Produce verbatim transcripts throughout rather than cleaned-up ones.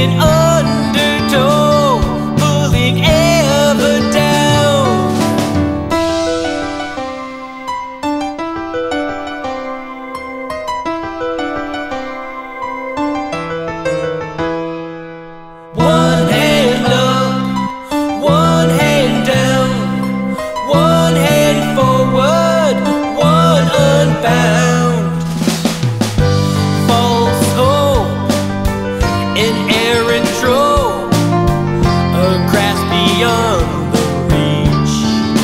an undertow, pulling ever down. One hand up, one hand down, one hand forward, one unbound. False hope, an errant trope, a grasp beyond the reach.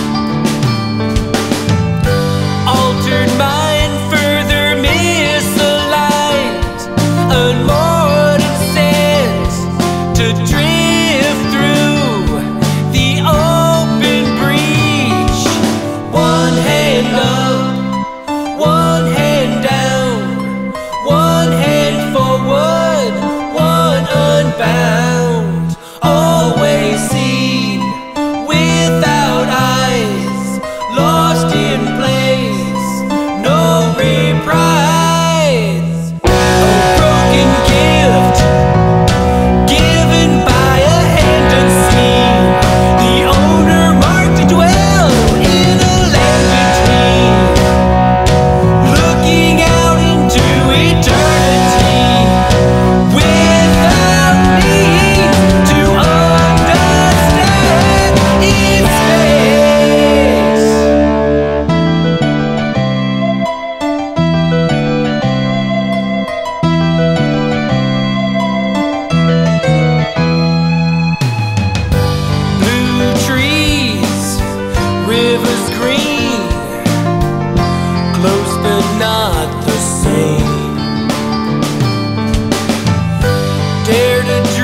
Altered mind, further misaligned, unmoored and sent to drift through the open breach. One hand up, one hand down, one hand forward, one unbound. Always seen without eyes, lost in place, no reprise. A broken gift given by a hand unseen, the owner marked to dwell in a land between, looking out into eternity without need to understand its face. Blue trees, rivers green, close but not the same. Dare to